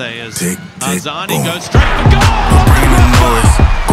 they? As tick, tick, Arzani boom. goes straight for goal. We're bringing the noise.